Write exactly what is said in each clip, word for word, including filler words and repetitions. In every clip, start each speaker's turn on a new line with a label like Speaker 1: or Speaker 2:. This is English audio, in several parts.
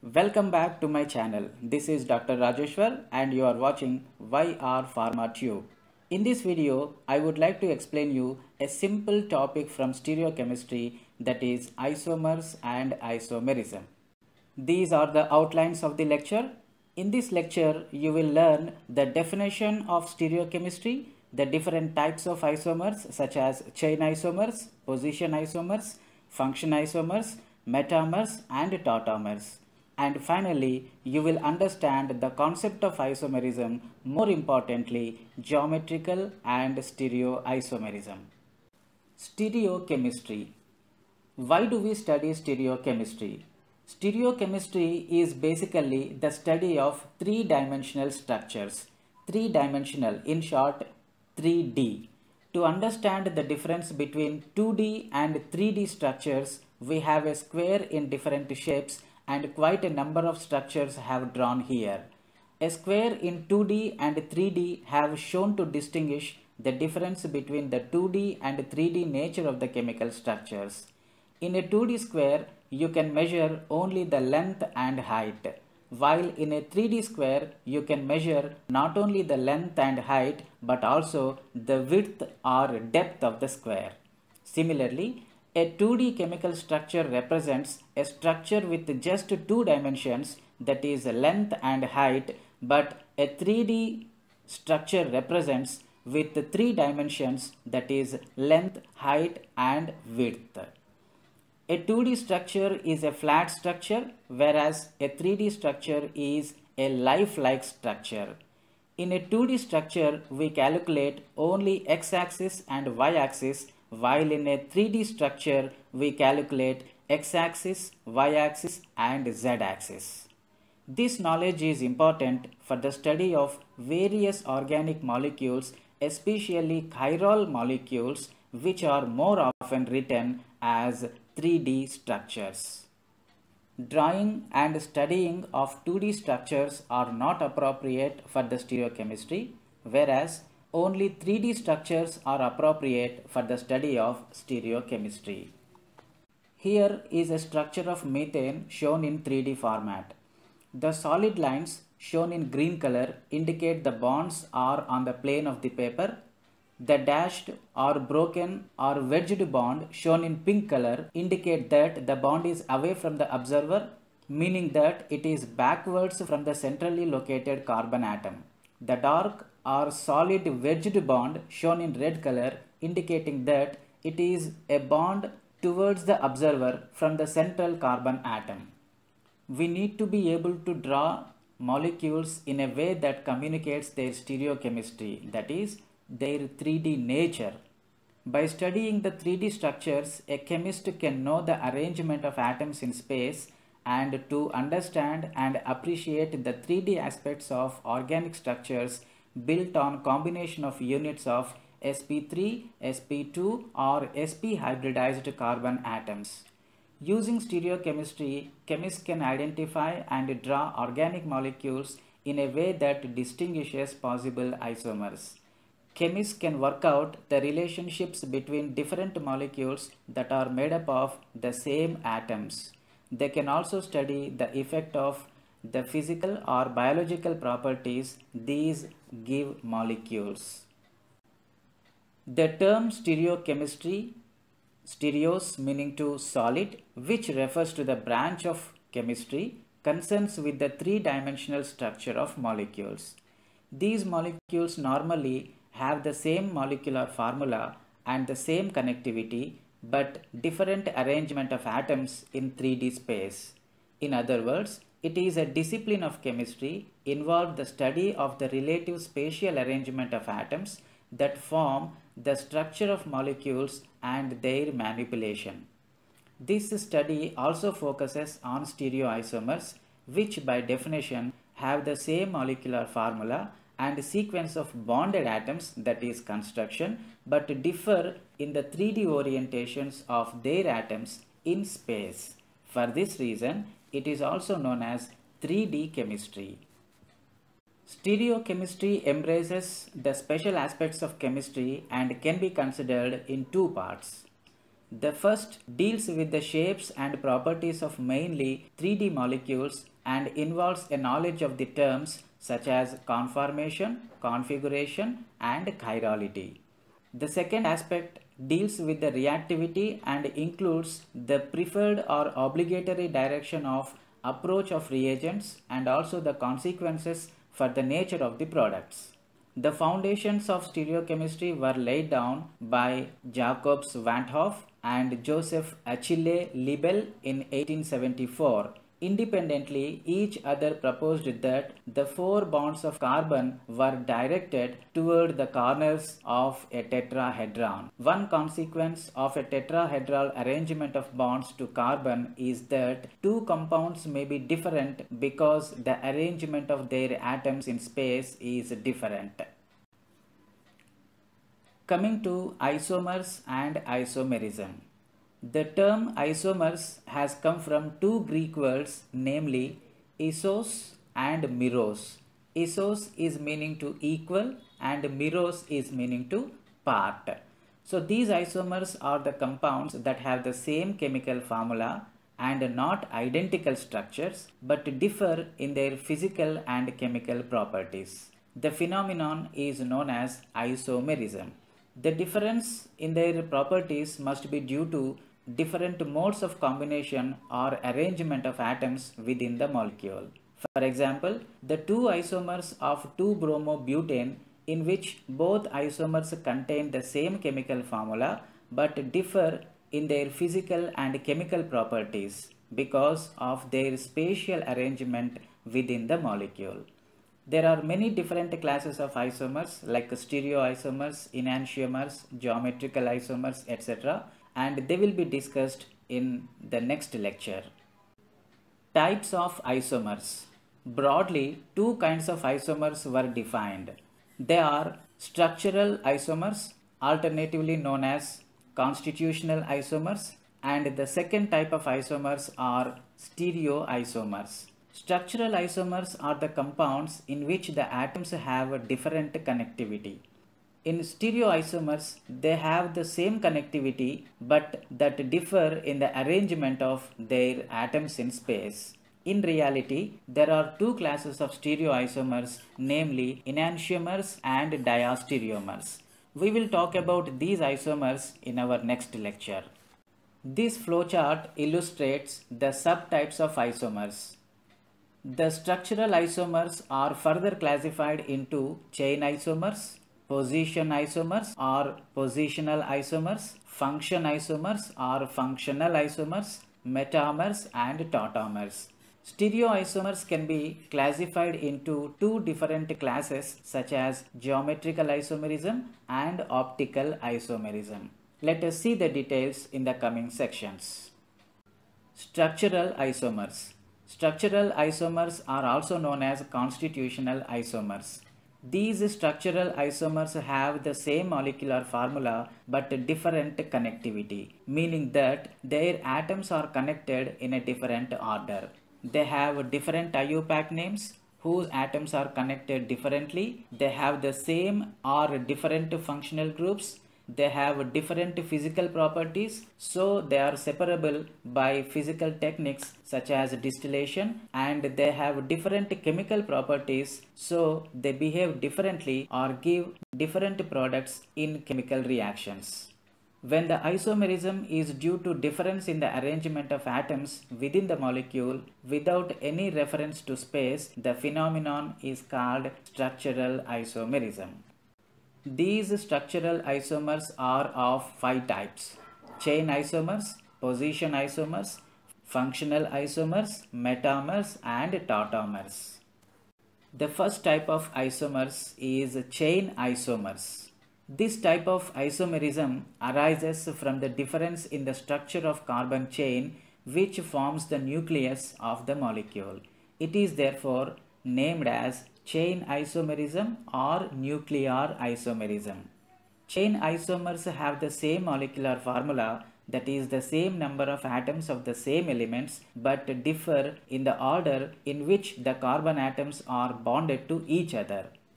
Speaker 1: Welcome back to my channel. This is Doctor Rajeshwar and you are watching Y R Pharma Tube. In this video, I would like to explain you a simple topic from stereochemistry, that is isomers and isomerism. These are the outlines of the lecture. In this lecture, you will learn the definition of stereochemistry, the different types of isomers such as chain isomers, position isomers, function isomers, metamers and tautomers. And finally, you will understand the concept of isomerism, more importantly, geometrical and stereoisomerism. Stereochemistry. Why do we study stereochemistry? Stereochemistry is basically the study of three-dimensional structures. Three-dimensional, in short, three D. To understand the difference between two D and three D structures, we have a square in different shapes and quite a number of structures have drawn here. A square in two D and three D have shown to distinguish the difference between the two D and three D nature of the chemical structures. In a two D square, you can measure only the length and height, while in a three D square, you can measure not only the length and height but also the width or depth of the square. Similarly, a two D chemical structure represents a structure with just two dimensions, that is length and height, but a three D structure represents with three dimensions, that is length, height and width. A two D structure is a flat structure, whereas a three D structure is a lifelike structure. In a two D structure, we calculate only x-axis and y-axis, while in a three D structure, we calculate x-axis, y-axis and z-axis. This knowledge is important for the study of various organic molecules, especially chiral molecules, which are more often written as three D structures. Drawing and studying of two D structures are not appropriate for the stereochemistry, whereas only three D structures are appropriate for the study of stereochemistry. Here is a structure of methane shown in three D format. The solid lines shown in green color indicate the bonds are on the plane of the paper. The dashed or broken or wedged bond shown in pink color indicate that the bond is away from the observer, meaning that it is backwards from the centrally located carbon atom. The dark or solid wedged bond shown in red color indicating that it is a bond towards the observer from the central carbon atom. We need to be able to draw molecules in a way that communicates their stereochemistry, that is, their three D nature. By studying the three D structures, a chemist can know the arrangement of atoms in space, and to understand and appreciate the three D aspects of organic structures built on combination of units of s p three, s p two or sp hybridized carbon atoms. Using stereochemistry, chemists can identify and draw organic molecules in a way that distinguishes possible isomers. Chemists can work out the relationships between different molecules that are made up of the same atoms. They can also study the effect of the physical or biological properties these give molecules. The term stereochemistry, stereos meaning to solid, which refers to the branch of chemistry, concerns with the three-dimensional structure of molecules. These molecules normally have the same molecular formula and the same connectivity, but different arrangement of atoms in three D space. In other words, it is a discipline of chemistry involved the study of the relative spatial arrangement of atoms that form the structure of molecules and their manipulation. This study also focuses on stereoisomers, which by definition have the same molecular formula and sequence of bonded atoms, that is construction, but differ in the three D orientations of their atoms in space. For this reason, it is also known as three D chemistry. Stereochemistry embraces the special aspects of chemistry and can be considered in two parts. The first deals with the shapes and properties of mainly three D molecules and involves a knowledge of the terms such as conformation, configuration, and chirality. The second aspect deals with the reactivity and includes the preferred or obligatory direction of approach of reagents and also the consequences for the nature of the products. The foundations of stereochemistry were laid down by Jacobs Van't Hoff and Joseph Achille Liebel in eighteen seventy-four. Independently, each other proposed that the four bonds of carbon were directed toward the corners of a tetrahedron. One consequence of a tetrahedral arrangement of bonds to carbon is that two compounds may be different because the arrangement of their atoms in space is different. Coming to isomers and isomerism. The term isomers has come from two Greek words, namely isos and meros. Isos is meaning to equal and meros is meaning to part. So these isomers are the compounds that have the same chemical formula and not identical structures but differ in their physical and chemical properties. The phenomenon is known as isomerism. The difference in their properties must be due to different modes of combination or arrangement of atoms within the molecule. For example, the two isomers of two bromobutane in which both isomers contain the same chemical formula but differ in their physical and chemical properties because of their spatial arrangement within the molecule. There are many different classes of isomers like stereoisomers, enantiomers, geometrical isomers, et cetera, and they will be discussed in the next lecture. Types of isomers. Broadly, two kinds of isomers were defined. They are structural isomers, alternatively known as constitutional isomers, and the second type of isomers are stereoisomers. Structural isomers are the compounds in which the atoms have a different connectivity. In stereoisomers, they have the same connectivity but that differ in the arrangement of their atoms in space. In reality, there are two classes of stereoisomers, namely enantiomers and diastereomers. We will talk about these isomers in our next lecture. This flowchart illustrates the subtypes of isomers. The structural isomers are further classified into chain isomers, position isomers or positional isomers, function isomers or functional isomers, metamers and tautomers. Stereoisomers can be classified into two different classes such as geometrical isomerism and optical isomerism. Let us see the details in the coming sections. Structural isomers. Structural isomers are also known as constitutional isomers. These structural isomers have the same molecular formula but different connectivity, meaning that their atoms are connected in a different order. They have different I U P A C names whose atoms are connected differently. They have the same or different functional groups. They have different physical properties, so they are separable by physical techniques such as distillation, and they have different chemical properties, so they behave differently or give different products in chemical reactions. When the isomerism is due to difference in the arrangement of atoms within the molecule without any reference to space, the phenomenon is called structural isomerism. These structural isomers are of five types: chain isomers, position isomers, functional isomers, metamers and tautomers. The first type of isomers is chain isomers. This type of isomerism arises from the difference in the structure of carbon chain which forms the nucleus of the molecule. It is therefore named as chain isomerism or nuclear isomerism. Chain isomers have the same molecular formula, that is the same number of atoms of the same elements, but differ in the order in which the carbon atoms are bonded to each other.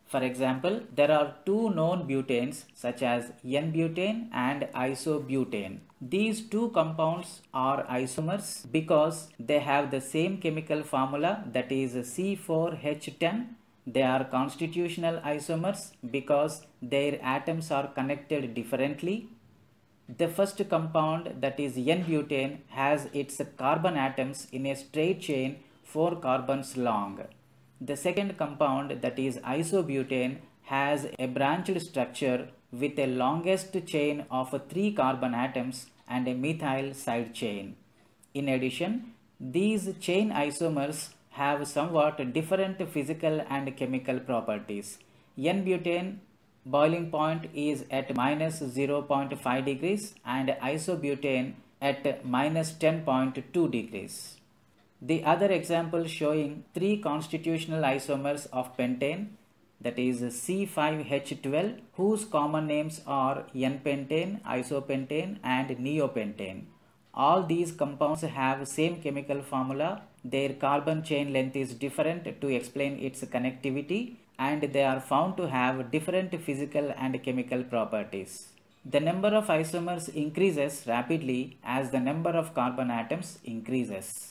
Speaker 1: For example, there are two known butanes such as N-butane and isobutane. These two compounds are isomers because they have the same chemical formula, that is C four H ten. They are constitutional isomers because their atoms are connected differently. The first compound, that is N-butane, has its carbon atoms in a straight chain four carbons long. The second compound, that is isobutane, has a branched structure with a longest chain of three carbon atoms and a methyl side chain. In addition, these chain isomers have somewhat different physical and chemical properties. N-butane boiling point is at minus zero point five degrees and isobutane at minus ten point two degrees. The other example showing three constitutional isomers of pentane, that is C five H twelve, whose common names are N-pentane, isopentane and neopentane. All these compounds have same chemical formula. Their carbon chain length is different to explain its connectivity, and they are found to have different physical and chemical properties. The number of isomers increases rapidly as the number of carbon atoms increases.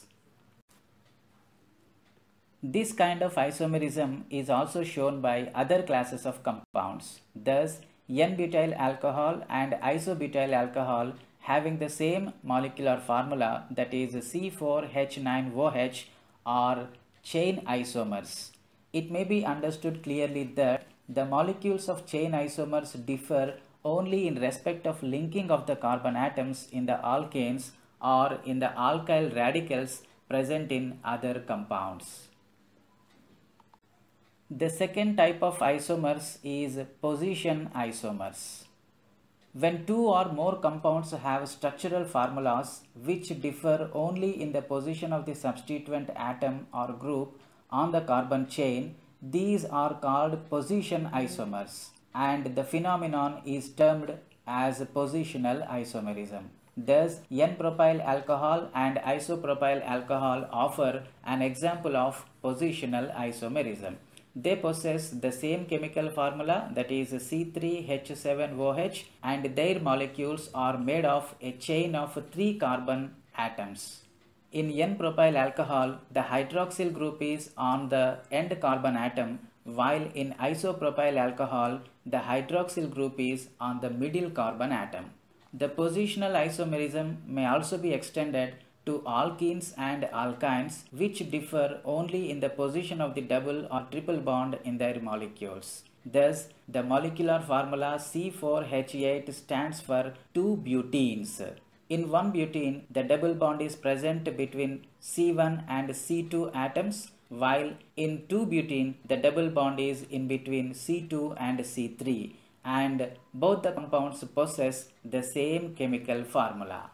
Speaker 1: This kind of isomerism is also shown by other classes of compounds. Thus, N-butyl alcohol and isobutyl alcohol having the same molecular formula, that is C four H nine O H, are chain isomers. It may be understood clearly that the molecules of chain isomers differ only in respect of linking of the carbon atoms in the alkanes or in the alkyl radicals present in other compounds. The second type of isomers is position isomers. When two or more compounds have structural formulas which differ only in the position of the substituent atom or group on the carbon chain, these are called position isomers, and the phenomenon is termed as positional isomerism. Thus, N-propyl alcohol and isopropyl alcohol offer an example of positional isomerism. They possess the same chemical formula, that is C three H seven O H, and their molecules are made of a chain of three carbon atoms. In N-propyl alcohol, the hydroxyl group is on the end carbon atom, while in isopropyl alcohol, the hydroxyl group is on the middle carbon atom. The positional isomerism may also be extended to alkenes and alkynes, which differ only in the position of the double or triple bond in their molecules. Thus, the molecular formula C four H eight stands for two butenes. In one butene, the double bond is present between C one and C two atoms, while in two butene, the double bond is in between C two and C three, and both the compounds possess the same chemical formula.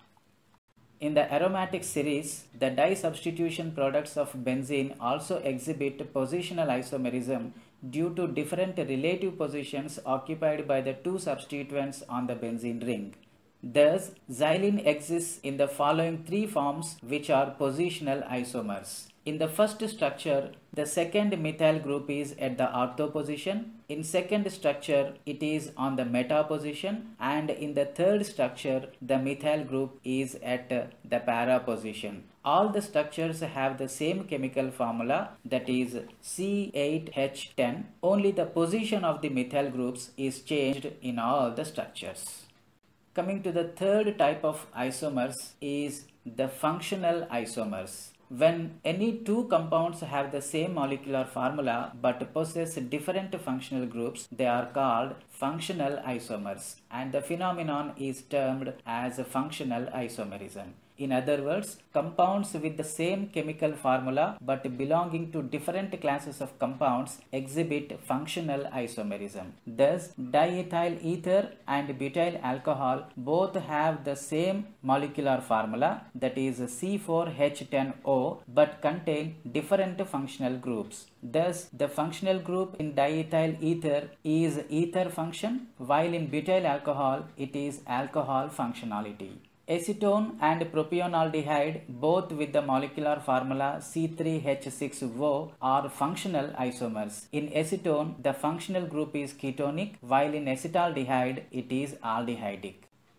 Speaker 1: In the aromatic series, the di-substitution products of benzene also exhibit positional isomerism due to different relative positions occupied by the two substituents on the benzene ring. Thus, xylene exists in the following three forms, which are positional isomers. In the first structure, the second methyl group is at the ortho position. In second structure, it is on the meta position, and in the third structure, the methyl group is at the para position. All the structures have the same chemical formula, that is C eight H ten. Only the position of the methyl groups is changed in all the structures. Coming to the third type of isomers is the functional isomers. When any two compounds have the same molecular formula but possess different functional groups, they are called functional isomers, and the phenomenon is termed as functional isomerism. In other words, compounds with the same chemical formula but belonging to different classes of compounds exhibit functional isomerism. Thus, diethyl ether and butyl alcohol both have the same molecular formula, that is C four H ten O, but contain different functional groups. Thus, the functional group in diethyl ether is ether function, while in butyl alcohol it is alcohol functionality. Acetone and propionaldehyde, both with the molecular formula C three H six O, are functional isomers. In acetone, the functional group is ketonic, while in acetaldehyde, it is aldehydic.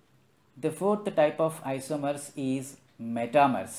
Speaker 1: The fourth type of isomers is metamers.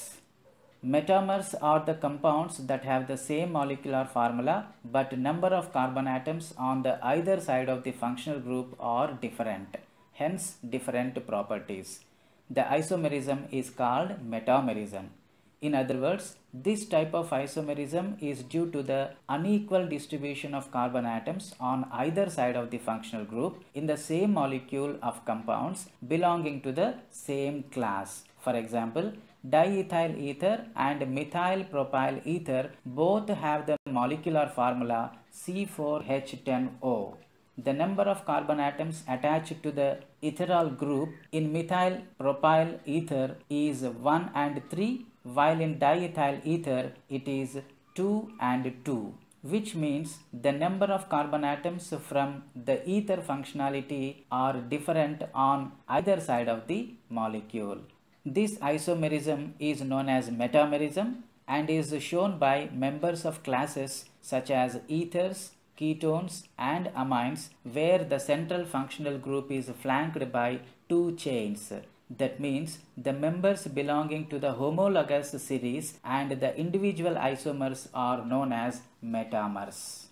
Speaker 1: Metamers are the compounds that have the same molecular formula, but number of carbon atoms on the either side of the functional group are different, hence different properties. The isomerism is called metamerism. In other words, this type of isomerism is due to the unequal distribution of carbon atoms on either side of the functional group in the same molecule of compounds belonging to the same class. For example, diethyl ether and methyl propyl ether both have the molecular formula C four H ten O. The number of carbon atoms attached to the ethyral group in methyl propyl ether is one and three, while in diethyl ether it is two and two, which means the number of carbon atoms from the ether functionality are different on either side of the molecule. This isomerism is known as metamerism and is shown by members of classes such as ethers, ketones and amines, where the central functional group is flanked by two chains. That means the members belonging to the homologous series and the individual isomers are known as metamers.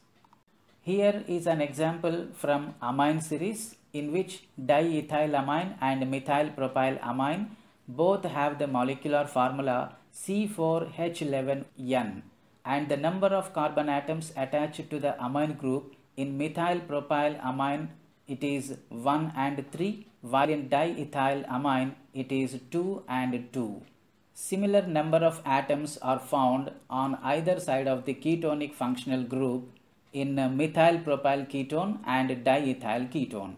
Speaker 1: Here is an example from amine series in which diethylamine and methylpropylamine both have the molecular formula C four H eleven N, and the number of carbon atoms attached to the amine group in methylpropylamine it is one and three, while in diethylamine it is two and two. Similar number of atoms are found on either side of the ketonic functional group in methylpropyl ketone and diethyl ketone.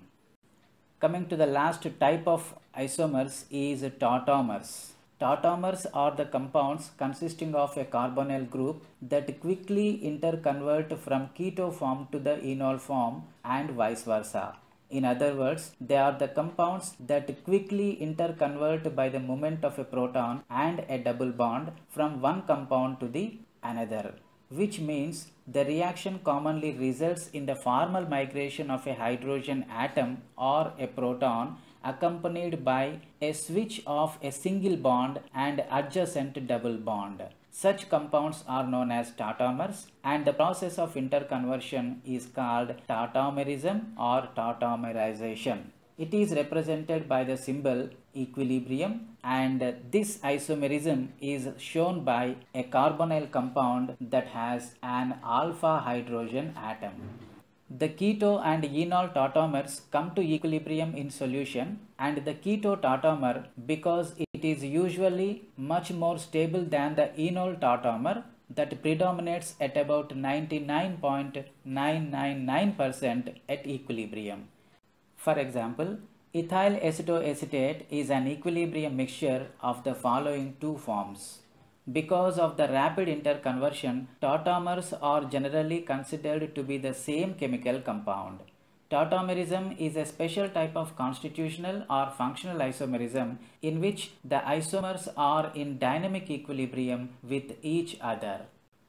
Speaker 1: Coming to the last type of isomers is tautomers. Tautomers are the compounds consisting of a carbonyl group that quickly interconvert from keto form to the enol form and vice versa. In other words, they are the compounds that quickly interconvert by the movement of a proton and a double bond from one compound to the another, which means the reaction commonly results in the formal migration of a hydrogen atom or a proton accompanied by a switch of a single bond and adjacent double bond. Such compounds are known as tautomers, and the process of interconversion is called tautomerism or tautomerization. It is represented by the symbol equilibrium, and this isomerism is shown by a carbonyl compound that has an alpha hydrogen atom. The keto and enol tautomers come to equilibrium in solution, and the keto tautomer, because it is usually much more stable than the enol tautomer that predominates at about ninety-nine point nine nine nine percent at equilibrium. For example, ethyl acetoacetate is an equilibrium mixture of the following two forms. Because of the rapid interconversion, tautomers are generally considered to be the same chemical compound. Tautomerism is a special type of constitutional or functional isomerism in which the isomers are in dynamic equilibrium with each other.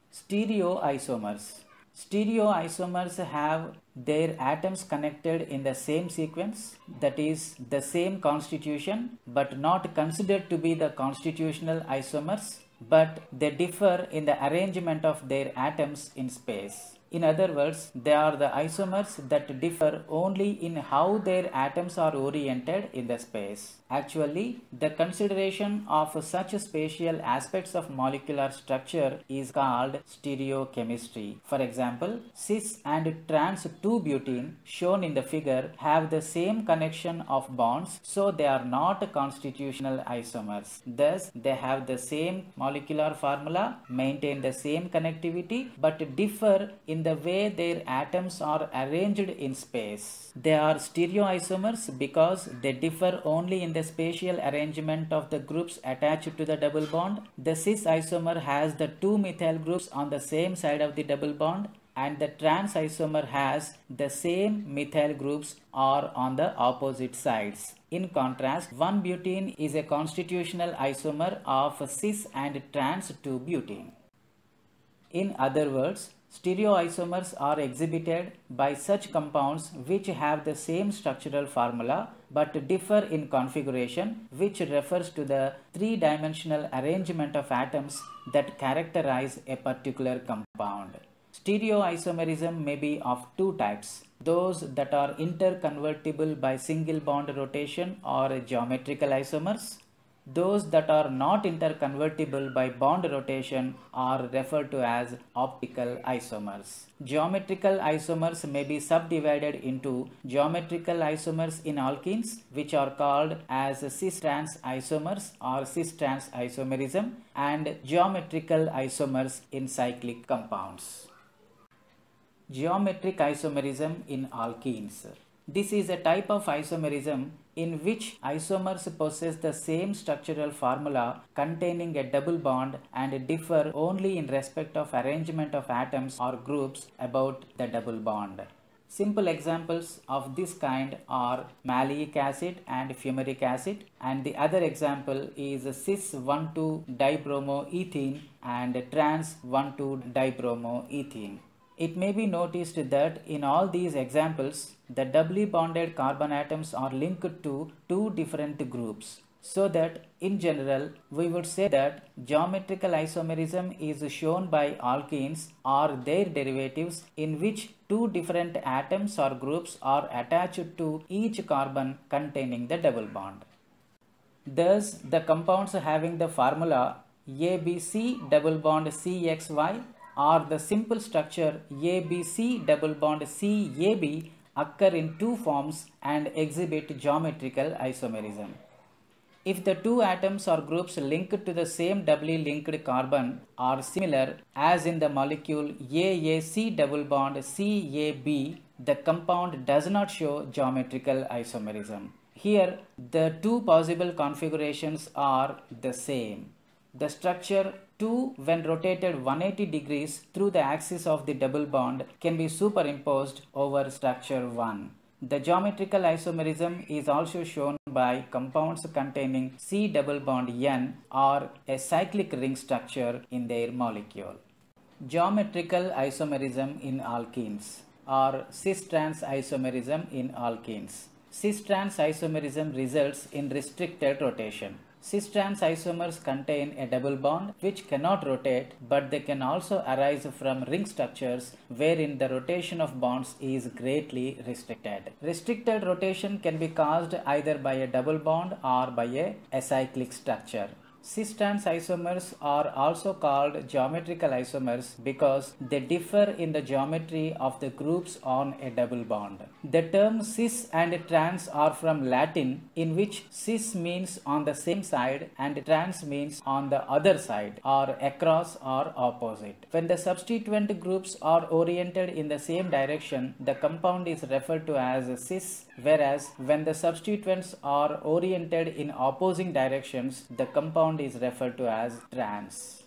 Speaker 1: Stereoisomers. Stereoisomers have their atoms connected in the same sequence, that is, the same constitution, but not considered to be the constitutional isomers, but they differ in the arrangement of their atoms in space. In other words, they are the isomers that differ only in how their atoms are oriented in the space. Actually, the consideration of such spatial aspects of molecular structure is called stereochemistry. For example, cis and trans two butene shown in the figure have the same connection of bonds, so they are not constitutional isomers. Thus, they have the same molecular formula, maintain the same connectivity, but differ in the way their atoms are arranged in space. They are stereoisomers because they differ only in the spatial arrangement of the groups attached to the double bond. The cis isomer has the two methyl groups on the same side of the double bond, and the trans isomer has the same methyl groups or on the opposite sides. In contrast, one butene is a constitutional isomer of cis and trans two butene. In other words, stereoisomers are exhibited by such compounds which have the same structural formula but differ in configuration, which refers to the three-dimensional arrangement of atoms that characterize a particular compound. Stereoisomerism may be of two types: those that are interconvertible by single bond rotation or geometrical isomers. Those that are not interconvertible by bond rotation are referred to as optical isomers. Geometrical isomers may be subdivided into geometrical isomers in alkenes, which are called as cis-trans isomers or cis-trans isomerism, and geometrical isomers in cyclic compounds. Geometric isomerism in alkenes. This is a type of isomerism in which isomers possess the same structural formula containing a double bond and differ only in respect of arrangement of atoms or groups about the double bond. Simple examples of this kind are maleic acid and fumaric acid, and the other example is cis one two dibromoethene and trans one two dibromoethene. It may be noticed that in all these examples, the doubly bonded carbon atoms are linked to two different groups, so that in general we would say that geometrical isomerism is shown by alkenes or their derivatives in which two different atoms or groups are attached to each carbon containing the double bond. Thus, the compounds having the formula A B C double bond C X Y or the simple structure A B C double bond C A B occur in two forms and exhibit geometrical isomerism. If the two atoms or groups linked to the same doubly linked carbon are similar, as in the molecule A A C double bond C A B, the compound does not show geometrical isomerism. Here, the two possible configurations are the same. The structure two, when rotated one hundred eighty degrees through the axis of the double bond, can be superimposed over structure one. The geometrical isomerism is also shown by compounds containing C double bond N or a cyclic ring structure in their molecule. Geometrical isomerism in alkenes or cis-trans isomerism in alkenes. Cis-trans isomerism results in restricted rotation. Cis-trans isomers contain a double bond which cannot rotate, but they can also arise from ring structures wherein the rotation of bonds is greatly restricted. Restricted rotation can be caused either by a double bond or by a acyclic structure. Cis-trans isomers are also called geometrical isomers because they differ in the geometry of the groups on a double bond. The term cis and trans are from Latin, in which cis means on the same side and trans means on the other side or across or opposite. When the substituent groups are oriented in the same direction, the compound is referred to as cis, whereas when the substituents are oriented in opposing directions, the compound is referred to as trans.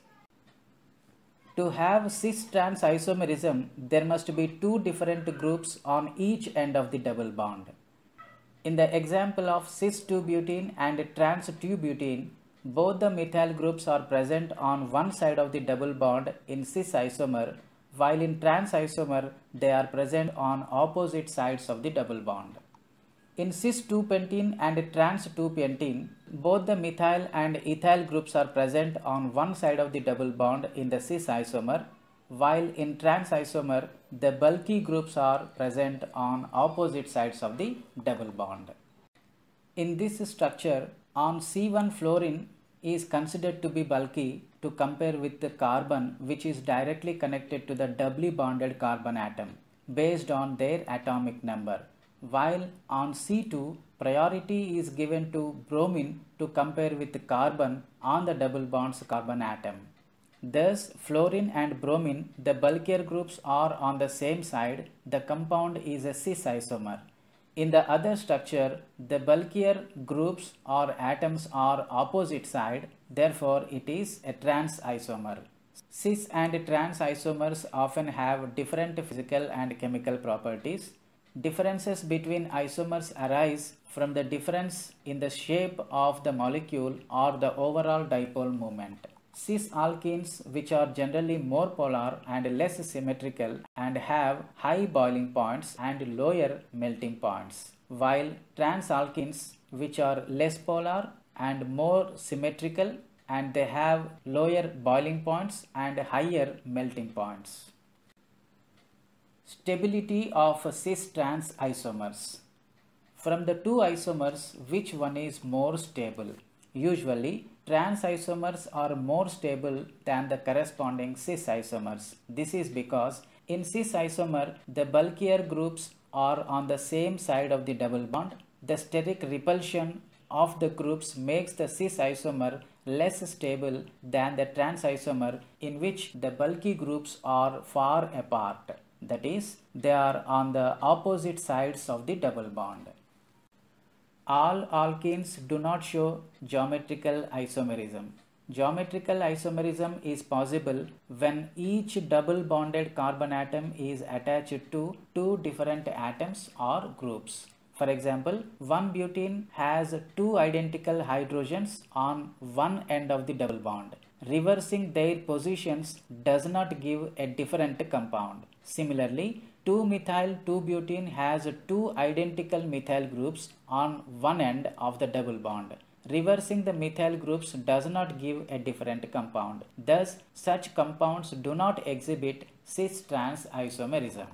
Speaker 1: To have cis-trans isomerism, there must be two different groups on each end of the double bond. In the example of cis two butene and trans two butene, both the methyl groups are present on one side of the double bond in cis isomer, while in trans isomer they are present on opposite sides of the double bond. In cis two pentene and trans two pentene, both the methyl and ethyl groups are present on one side of the double bond in the cis isomer, while in trans isomer, the bulky groups are present on opposite sides of the double bond. In this structure, on C one fluorine is considered to be bulky to compare with the carbon which is directly connected to the doubly bonded carbon atom based on their atomic number, while on C two, priority is given to bromine to compare with the carbon on the double bonds carbon atom. Thus, fluorine and bromine, the bulkier groups are on the same side, the compound is a cis isomer. In the other structure, the bulkier groups or atoms are opposite side, therefore it is a trans isomer. Cis and trans isomers often have different physical and chemical properties. Differences between isomers arise from the difference in the shape of the molecule or the overall dipole moment. Cis alkenes, which are generally more polar and less symmetrical and have high boiling points and lower melting points, while trans alkenes, which are less polar and more symmetrical and they have lower boiling points and higher melting points. Stability of cis-trans isomers. From the two isomers, which one is more stable? Usually, trans isomers are more stable than the corresponding cis isomers. This is because in cis isomer, the bulkier groups are on the same side of the double bond. The steric repulsion of the groups makes the cis isomer less stable than the trans isomer, in which the bulky groups are far apart. That is, they are on the opposite sides of the double bond. All alkenes do not show geometrical isomerism. Geometrical isomerism is possible when each double bonded carbon atom is attached to two different atoms or groups. For example, one butene has two identical hydrogens on one end of the double bond. Reversing their positions does not give a different compound. Similarly, two methyl two butene has two identical methyl groups on one end of the double bond. Reversing the methyl groups does not give a different compound. Thus, such compounds do not exhibit cis-trans isomerism.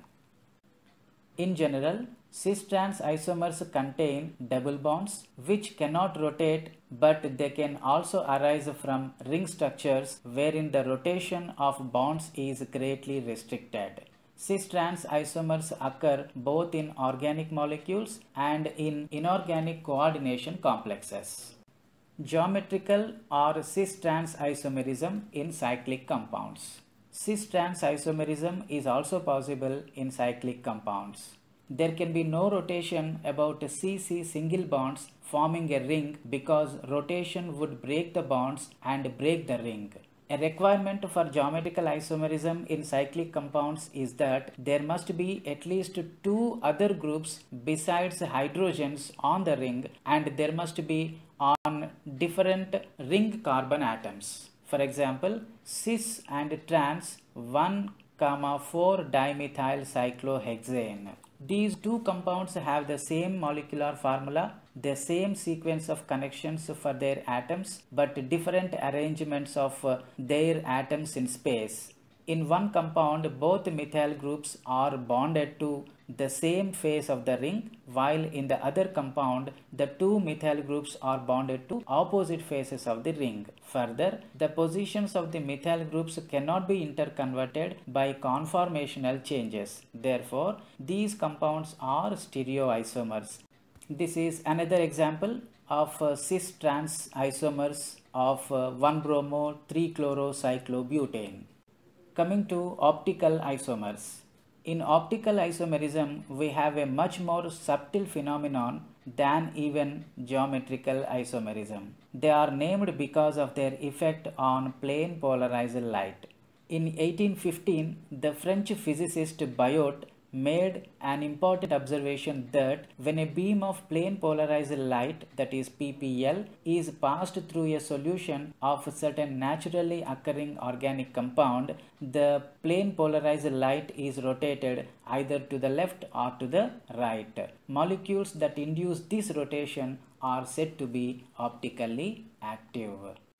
Speaker 1: In general, cis-trans isomers contain double bonds which cannot rotate, but they can also arise from ring structures wherein the rotation of bonds is greatly restricted. Cis-trans isomers occur both in organic molecules and in inorganic coordination complexes. Geometrical or cis-trans isomerism in cyclic compounds. Cis-trans isomerism is also possible in cyclic compounds. There can be no rotation about C C single bonds forming a ring because rotation would break the bonds and break the ring. A requirement for geometrical isomerism in cyclic compounds is that there must be at least two other groups besides hydrogens on the ring, and there must be on different ring carbon atoms. For example, cis and trans one comma four dimethyl cyclohexane. These two compounds have the same molecular formula, the same sequence of connections for their atoms, but different arrangements of uh, their atoms in space. In one compound, both methyl groups are bonded to the same face of the ring, while in the other compound, the two methyl groups are bonded to opposite faces of the ring. Further, the positions of the methyl groups cannot be interconverted by conformational changes. Therefore, these compounds are stereoisomers. This is another example of uh, cis-trans isomers of uh, one bromo three chlorocyclobutane. Coming to optical isomers. In optical isomerism, we have a much more subtle phenomenon than even geometrical isomerism. They are named because of their effect on plane polarized light. In eighteen fifteen, the French physicist Biot made an important observation that when a beam of plane polarized light, that is P P L, is passed through a solution of a certain naturally occurring organic compound, the plane polarized light is rotated either to the left or to the right. Molecules that induce this rotation are said to be optically active.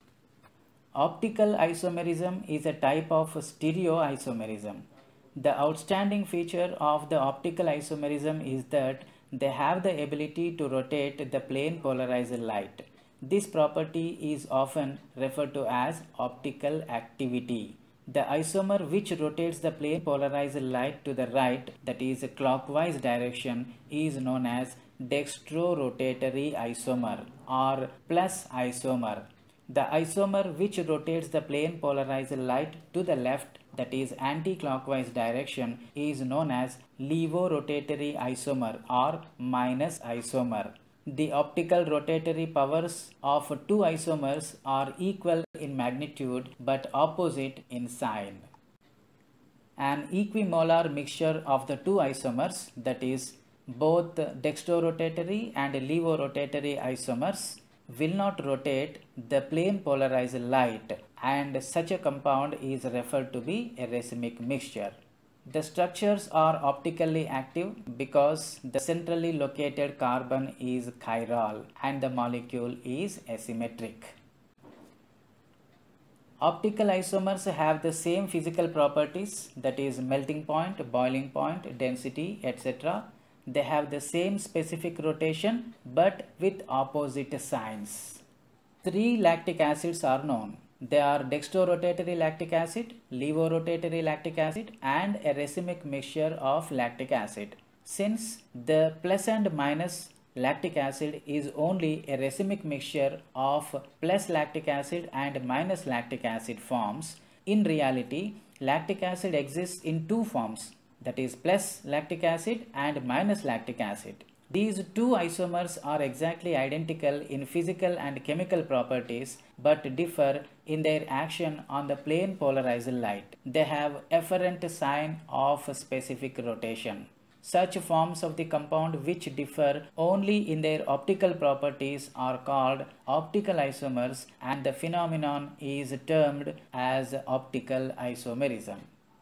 Speaker 1: Optical isomerism is a type of stereoisomerism. The outstanding feature of the optical isomerism is that they have the ability to rotate the plane polarized light. This property is often referred to as optical activity. The isomer which rotates the plane polarized light to the right, that is clockwise direction, is known as dextrorotatory isomer or plus isomer. The isomer which rotates the plane polarized light to the left, that is anti-clockwise direction, is known as levorotatory isomer or minus isomer. The optical rotatory powers of two isomers are equal in magnitude but opposite in sign. An equimolar mixture of the two isomers, that is Both dextrorotatory and levorotatory isomers will not rotate the plane polarized light, and such a compound is referred to be a racemic mixture. The structures are optically active because the centrally located carbon is chiral and the molecule is asymmetric. Optical isomers have the same physical properties, that is melting point, boiling point, density, et cetera. They have the same specific rotation but with opposite signs. Three lactic acids are known. They are dextrorotatory lactic acid, levorotatory lactic acid, and a racemic mixture of lactic acid. Since the plus and minus lactic acid is only a racemic mixture of plus lactic acid and minus lactic acid forms, in reality, lactic acid exists in two forms, that is plus lactic acid and minus lactic acid. These two isomers are exactly identical in physical and chemical properties but differ in their action on the plane polarized light. They have efferent sign of specific rotation. Such forms of the compound which differ only in their optical properties are called optical isomers, and the phenomenon is termed as optical isomerism.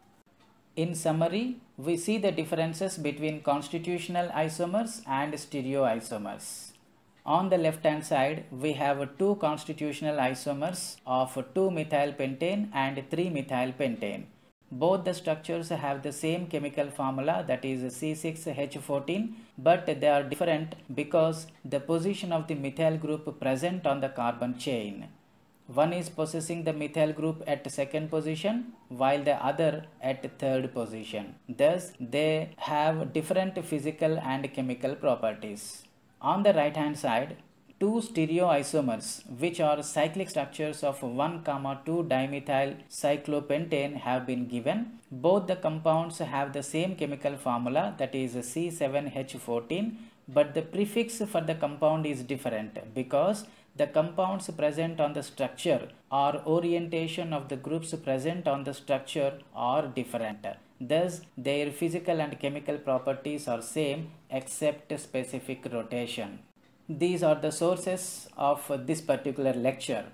Speaker 1: In summary, we see the differences between constitutional isomers and stereoisomers. On the left hand side, we have two constitutional isomers of two methyl pentane and three methyl pentane. Both the structures have the same chemical formula, that is C six H fourteen, but they are different because the position of the methyl group present on the carbon chain. One is possessing the methyl group at second position while the other at third position. Thus, they have different physical and chemical properties. On the right hand side, two stereoisomers, which are cyclic structures of one comma two dimethyl cyclopentane, have been given. Both the compounds have the same chemical formula, that is C seven H fourteen, but the prefix for the compound is different because the compounds present on the structure or orientation of the groups present on the structure are different. Thus, their physical and chemical properties are same except specific rotation. These are the sources of this particular lecture.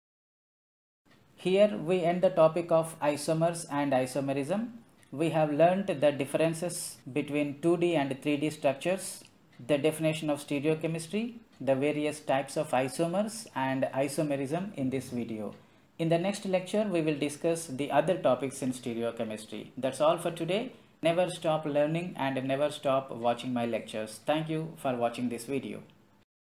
Speaker 1: Here we end the topic of isomers and isomerism. We have learnt the differences between two D and three D structures, the definition of stereochemistry, the various types of isomers and isomerism in this video. In the next lecture, we will discuss the other topics in stereochemistry. That's all for today. Never stop learning and never stop watching my lectures. Thank you for watching this video.